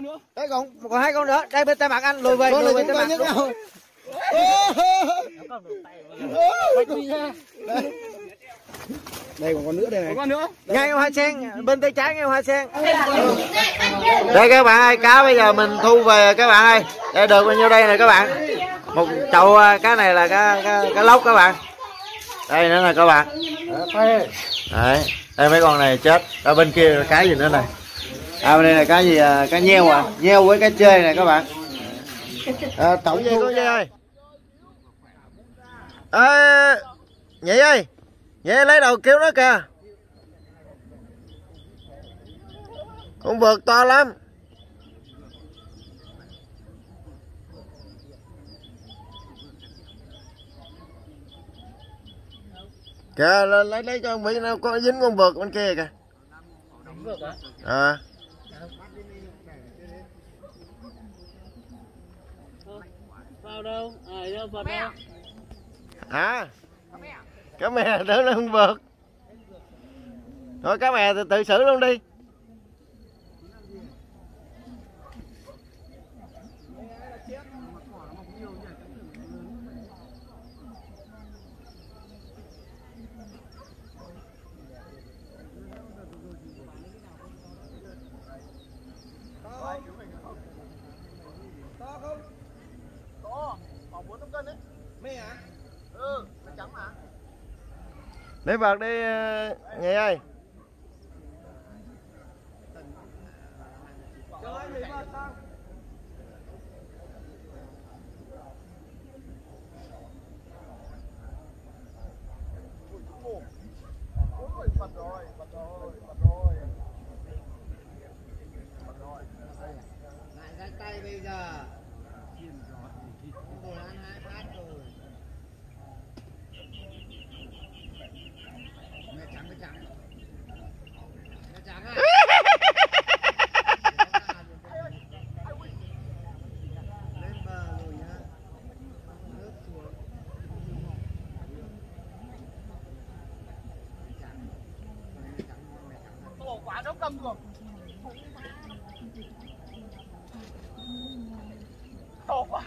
Đấy còn hai con nữa. Đây bên tay mặt anh lùi về tay mặt. Đây còn con nữa đây này. Con nữa. Ngay hoa sen, bên tay trái ngay hoa sen. Đây các bạn ơi, cá bây giờ mình thu về các bạn ơi. Đây được bao nhiêu đây nè các bạn. Một chậu cá này là cá lóc các bạn. Đây nữa nè các bạn. Đấy, đây mấy con này chết. Ở bên kia là cái gì nữa này. Bên đây là cá gì? Cá nheo à. Nheo với cá chê này các bạn. Tổng thu ơi. Nhị ơi. Nhị lấy đầu kêu nó kìa. Con vượt to lắm. Kìa lấy cho ông Mỹ nào có dính con vượt bên kia kìa. Vào đâu? Đâu vào đâu? Cá mè đỡ nó không vượt. Thôi cá mè tự xử luôn đi. Lấy vợt đi Nhị ơi. Lại tay bây giờ. Quả nó cầm rồi. To quá.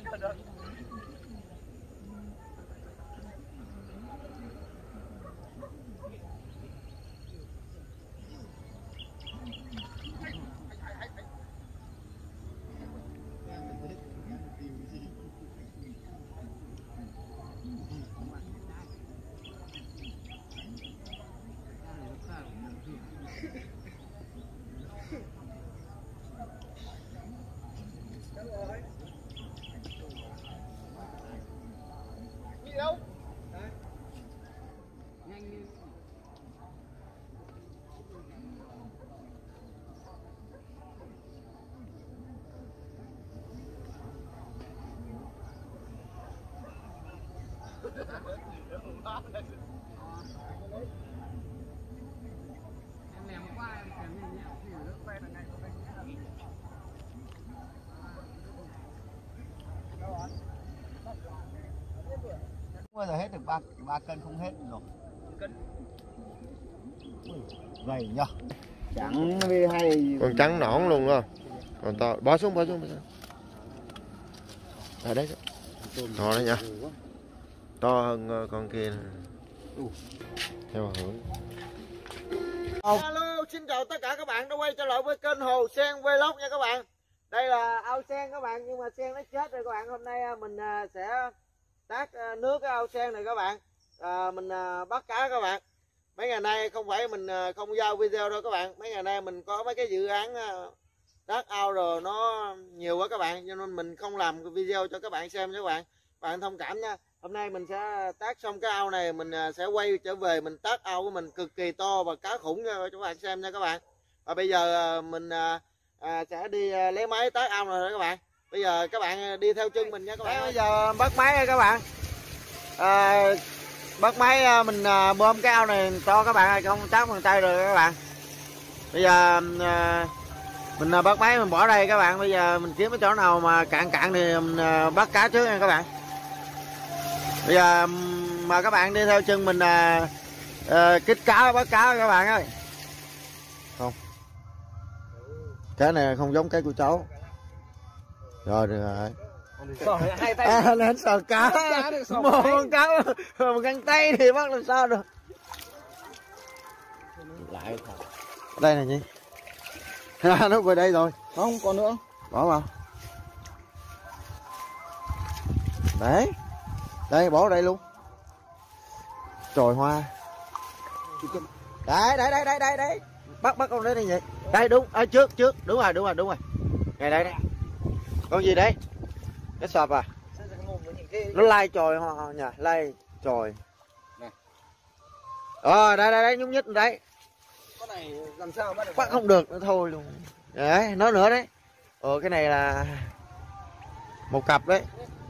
Bao giờ hết được 3 cân không hết rồi. Gầy nhờ. Trắng với hay. Con trắng nõn luôn không? Còn to, bỏ xuống. Ở đấy. To đấy nha. To hơn con kia. Theo hưởng. Hello, xin chào tất cả các bạn đã quay trở lại với kênh Hồ Sen Vlog nha các bạn. Đây là ao sen các bạn, nhưng mà sen nó chết rồi các bạn. Hôm nay mình sẽ tát nước cái ao sen này các bạn. Mình bắt cá các bạn. Mấy ngày nay không phải mình không giao video đâu các bạn. Mấy ngày nay mình có mấy cái dự án tát ao rồi nó nhiều quá các bạn, cho nên mình không làm cái video cho các bạn xem nha các bạn. Bạn thông cảm nha. Hôm nay mình sẽ tát xong cái ao này, mình sẽ quay trở về mình tát ao của mình cực kỳ to và cá khủng cho các bạn xem nha các bạn. Và bây giờ mình sẽ đi lấy máy tát ao rồi đó các bạn. Bây giờ các bạn đi theo chân mình nha các bạn. Bây giờ bắt máy rồi các bạn. Bắt máy mình bơm cái ao này to các bạn ơi, không tát bằng tay rồi các bạn. Bây giờ mình bắt máy mình bỏ đây các bạn. Bây giờ mình kiếm cái chỗ nào mà cạn thì mình bắt cá trước nha các bạn. Bây giờ mà các bạn đi theo chân mình kích cá bắt cá các bạn ơi. Không. Cái này không giống cái của cháu. Rồi được rồi. Sờ hai tay. Lên sờ cá. Một con cá một găng tay thì bắt làm sao được. Lại đây này Nhi. Nó về đây rồi. Không, còn nữa. Bỏ vào. Đấy. Đây bỏ đây luôn. Chồi hoa. Đấy. Bắt con đấy vậy. Đây đúng, ở trước. Đúng rồi. Ngay đây. Con gì đấy? Cái sọp à? Nó lai chồi hoa nhỉ, lai chồi. Đây nhúc nhích đấy. Con này làm sao bắt được? Bắt không được nữa thôi luôn. Đấy, nó nữa đấy. Cái này là một cặp đấy.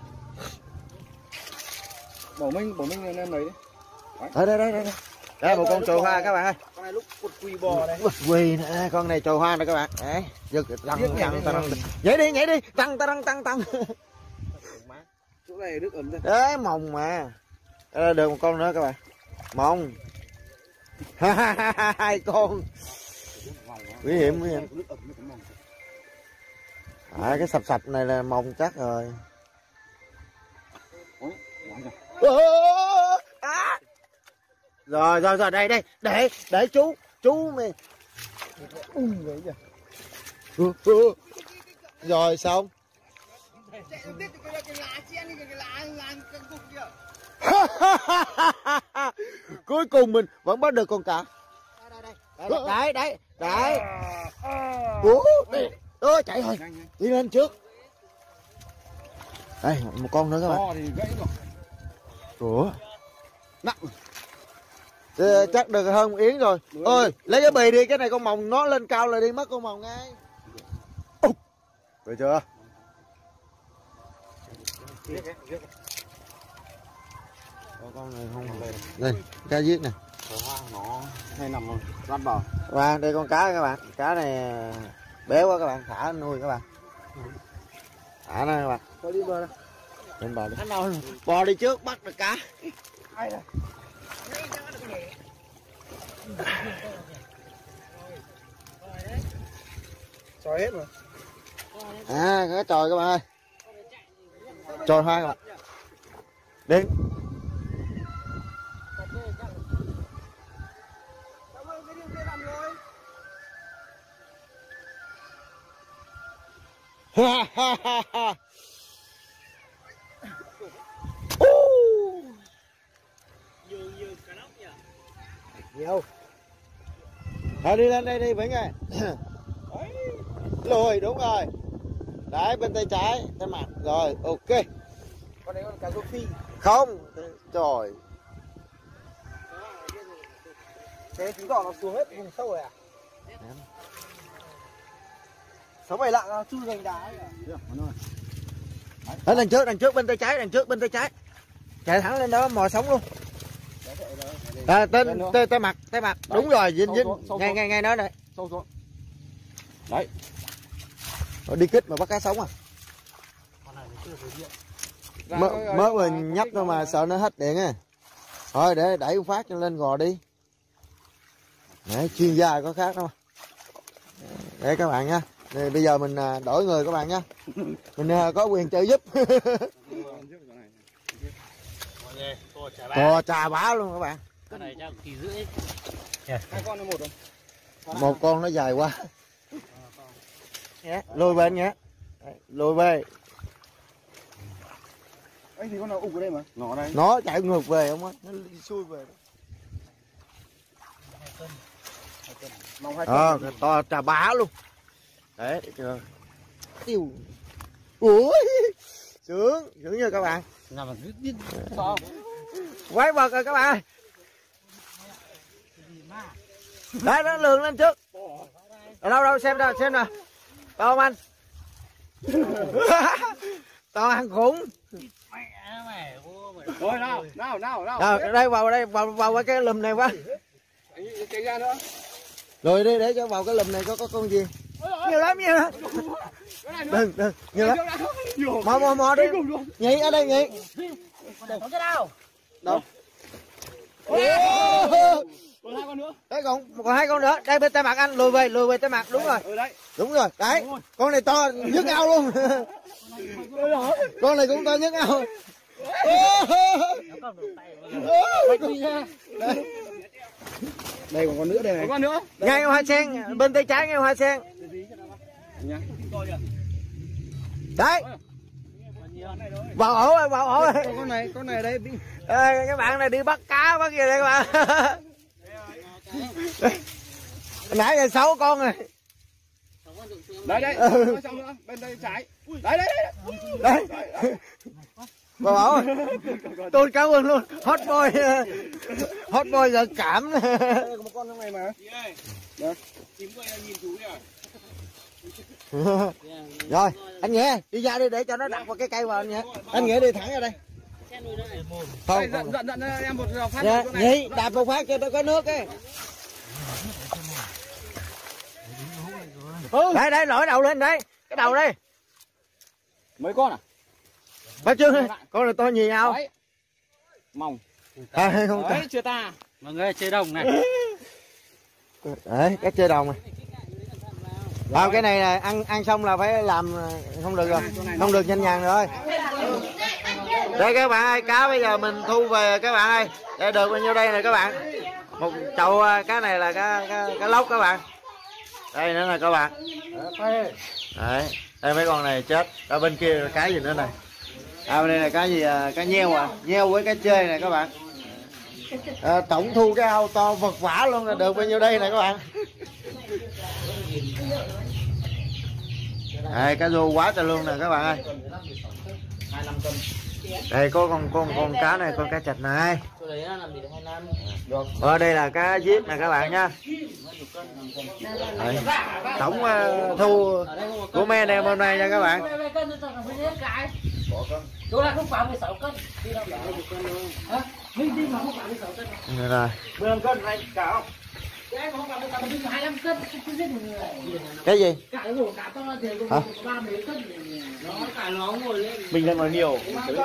Bảo Minh em lấy đi. Đây. Đây một con chồi hoa các bạn ơi. Con này lúc cột quỳ bò này. Quỳ nè, con này chồi hoa nè các bạn. Đấy, giật tăng. Nhảy đi, tăng. Chỗ này nước ấm đây. Đấy, mồng mà. Được một con nữa các bạn. Mồng. Hai con. Nguy hiểm. Cái sập này là mồng chắc rồi. Rồi đây để chú mày. Rồi xong. Cuối cùng mình vẫn bắt được con cá. Đấy. Chạy rồi. Đi lên trước. Đây một con nữa các bạn. Ủa. Nặng. Chắc được hơn Yến rồi. Ôi lấy cái bì đi, cái này con mồng nó lên cao là đi mất con mồng ngay. Được chưa? Con này không đây cá giết nè. Nó hay nằm lăn bờ. Và đây con cá các bạn, cá này bé quá các bạn, thả nuôi các bạn. Thả nó các bạn. Thôi đi bờ đây. Lên bờ đi. Bò đi trước bắt được cá. Ai đây? Chọi hết rồi. Cái chồi các bạn ơi. Chồi hoa các bạn. Đi. Nhiều. Đi lên đây đi Vĩnh ơi. Lùi đúng rồi. Đấy bên tay trái tay mặt rồi ok. Con đấy con cá rô phi. Không. Trời. Thế chứng tỏ nó xuống hết vùng sâu rồi à? Sống mày lặng chui gành đá ấy à? Ở đằng trước bên tay trái. Chạy thẳng lên đó mò sống luôn. Tay mặt. Đúng rồi, dính ngay đó đây. Sâu xuống. Đấy. Rồi đi kích mà bắt cá sống à. Mới mình nhấp thôi mà sợ nó hết điện á. Thôi để đẩy một phát cho lên gò đi. Đấy, chuyên gia có khác đâu. Để các bạn nha. Thì bây giờ mình đổi người các bạn nha. Mình có quyền trợ giúp. Cò trà bá luôn các bạn. Cái này chắc kỳ rưỡi. Hai con hay một rồi? Một con nó dài quá. Lùi bên nhé. Lùi về. Anh thì con nào ục ở đây mà. Nó đây. Nó chạy ngược về không á, nó đi xuôi về. To trà bá luôn. Đấy, chưa. Tiêu. Ủa. Sướng nha các bạn. Quái vật rồi các bạn. Đấy nó lường lên trước. Ở đâu xem nào. To không anh? To ăn khủng. Rồi nào. Đây vào cái lùm này quá. Chạy ra nữa. Rồi đi để cho vào cái lùm này có con gì. Nhiều lắm. Đừng, nhiều lắm. Mò đi. Nhị ở đây nhị. Có cái đâu? Đâu? Còn 2 con nữa. Đấy còn 2 con nữa. Đây bên tay mặt anh, lùi về tay mặt, đúng rồi. Đấy. Đúng rồi. Đấy. Con này to nhức ao luôn. Con này cũng to nhức ao. Đây còn con nữa đây này. Còn con nữa. Ngay hoa sen, bên tay trái ngay hoa sen. Đấy. Vào ổ rồi, vào ổ rồi. Con này đây. Ê, các bạn này đi bắt cá bắt gì đây các bạn. Nãy giờ 6 con rồi. Đây. Xong nữa. Bên đây trái. Đấy. Đấy. Vào ổ. Tôi cảm ơn luôn. Hot boy giờ cảm. Đây có một con trong này mà. Đó. Rồi, anh Nghĩa đi ra đi để cho nó đặt vào cái cây vào anh Nghĩa. Anh Nghĩa đi thẳng ra đây. Không. Dặn em một phát. Dạ, Nhị đạp một phát cho nó có nước ấy. Đây lỗi đầu lên đây, cái đầu đây. Mấy con à? Phải chưa? Con này to nhiều nhau. Mỏng. Không Đấy, chưa ta. Mọi người chơi đồng này. Đấy, cái chơi đồng này. Cái này là ăn xong là phải làm không được rồi, không được nhanh nhàng rồi. Đây các bạn ơi, cá bây giờ mình thu về các bạn ơi. Đây được bao nhiêu đây này các bạn. Một chậu cá này là cá lóc các bạn. Đây nữa là các bạn. Đấy, đây mấy con này chết. Ở bên kia là cá gì nữa này. Bên đây là cá gì? Cá nheo à, nheo với cá chê này các bạn. Tổng thu cái ao to vật vã luôn là được bao nhiêu đây này các bạn. Đây cá rô quá trời luôn nè các bạn ơi. Đây có con cá này, con cá chạch này. Ở đây là cá diếp nè các bạn nha. Đây. Tổng thu của mấy anh em hôm nay nha các bạn. Chỗ này không phải 16 cân. Đi đâu vậy? Hả? Mình đi mà không phải 16 cân. Đây rồi. 15 cân hay cả không? Cái không phải 16 cân, 25 cân. Không biết người. Cái gì? Cả cái rổ cá to thì cũng 3 mấy cân. Nó cả nó ngồi lên. Mình đang nói nhiều.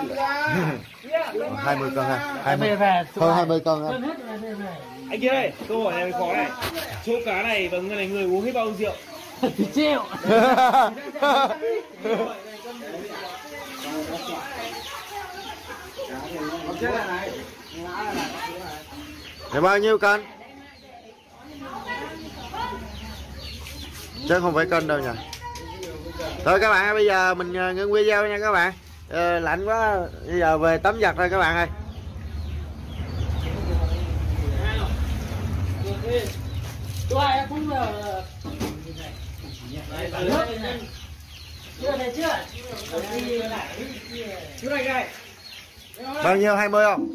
20 cân ha. 20 hơn 20 cân ha. Anh kia ơi, câu hỏi này khó này. Chỗ cá này và người này người uống hết bao nhiêu rượu? Thì triệu. Để bao nhiêu cân? Chứ không phải cân đâu nha. Thôi các bạn, bây giờ mình ngưng video nha các bạn. Lạnh quá, bây giờ về tắm giặt thôi các bạn ơi. Bao nhiêu, 20 không?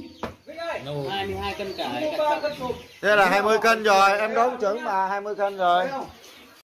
22 cân cả. Thế là 20 cân rồi, em đoán chuẩn mà 20 cân rồi.